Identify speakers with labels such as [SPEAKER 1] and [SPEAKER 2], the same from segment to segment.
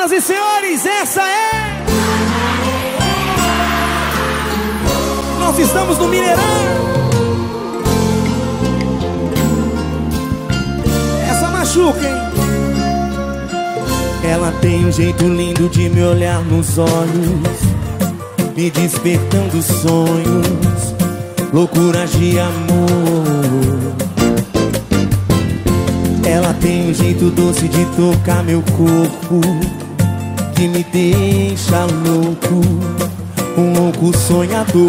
[SPEAKER 1] Senhoras e senhores, essa é... Nós estamos no Mineirão. Essa machuca, hein? Ela tem um jeito lindo de me olhar nos olhos, me despertando sonhos, loucuras de amor. Ela tem um jeito doce de tocar meu corpo, que me deixa louco, um louco sonhador.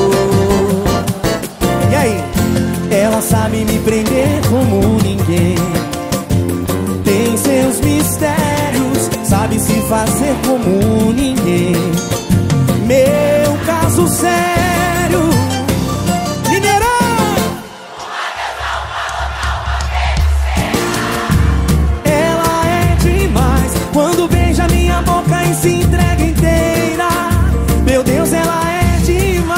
[SPEAKER 1] E aí? Ela sabe me prender como ninguém, tem seus mistérios, sabe se fazer como ninguém. Meu caso sério, Mineirão. Ela é demais, quando beija minha boca e se entrega inteira. Meu Deus, ela é demais.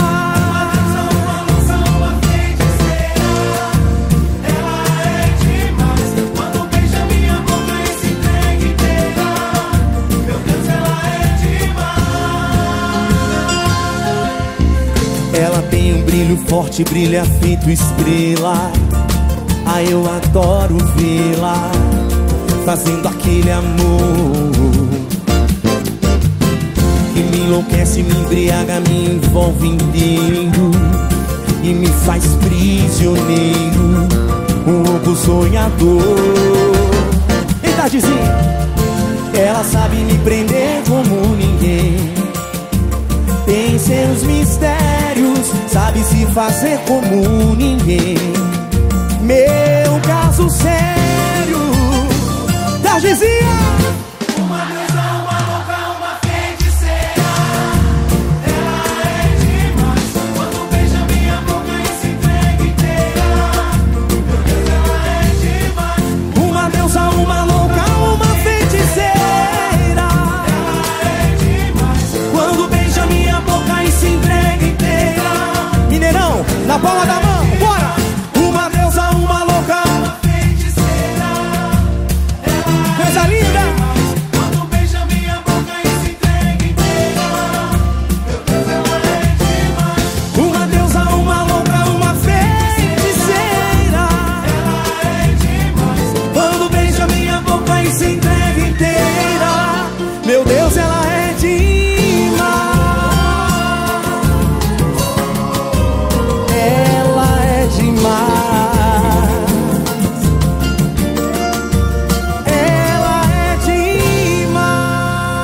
[SPEAKER 1] Uma feiticeira. Ela é demais, quando beija minha boca e se entrega inteira. Meu Deus, ela é demais. Ela tem um brilho forte, brilha feito estrela. Ai, eu adoro vê-la fazendo aquele amor que me enlouquece, me embriaga, me envolve inteiro e me faz prisioneiro, um louco sonhador. Eita, Dizinho! Ela sabe me prender como ninguém, tem seus mistérios, sabe se fazer como ninguém. Meu caso sério, Targizinha! Uma deusa, uma louca, uma feiticeira. Ela é demais, quando beija minha boca e se entrega inteira. Meu Deus, ela é demais. Uma deusa, uma louca, uma feiticeira. Ela é demais, quando beija minha boca e se entrega inteira. Mineirão, na palma da mão, bora! Uma deusa, uma louca, uma feiticeira. Coisa linda! Quando beija minha boca e se entrega inteira. Meu Deus, ela é demais. Uma deusa, uma louca, uma feiticeira. Ela é demais. Quando beija minha boca e se entrega inteira. Meu Deus, ela é demais. Ela é demais.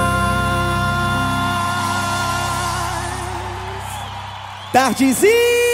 [SPEAKER 1] Tardezinha!